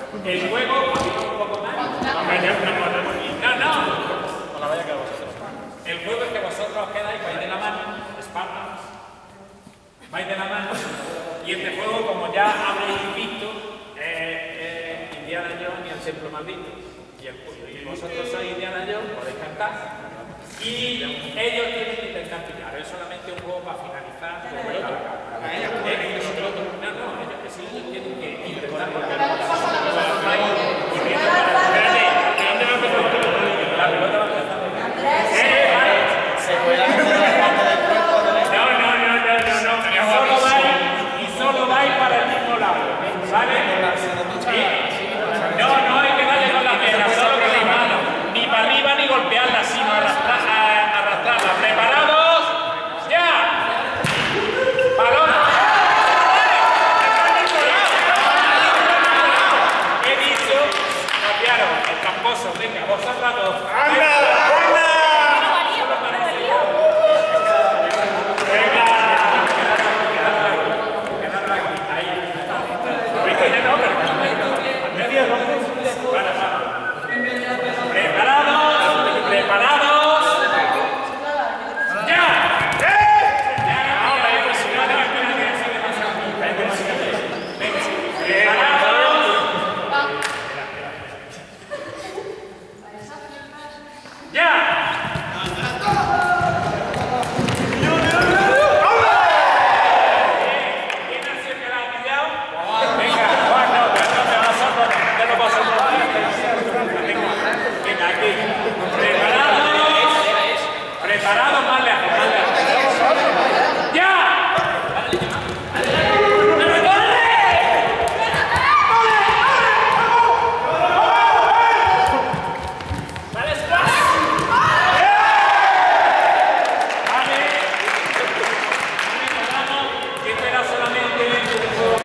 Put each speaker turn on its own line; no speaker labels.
El juego, un poco más. No. El juego es que vosotros os quedáis, vais de la mano, Spartans, vais de la mano, y este juego, como ya habréis visto, Indiana Jones y el templo maldito. Y vosotros sois Indiana Jones, podéis cantar, y ellos tienen que intentar pillar. Es solamente un juego para finalizar. Ellos que sí, ellos tienen que intentar porque la pelota va a empezar. Solo vais para el mismo lado, ¿vale? No hay que darle con la mesa, solo con las manos. Ni para arriba ni golpearla, sino arrastrarla. ¿Preparados? ¡Ya! ¡Balón! He dicho, copiaron, el camposo, venga, vosotras dos. No, pero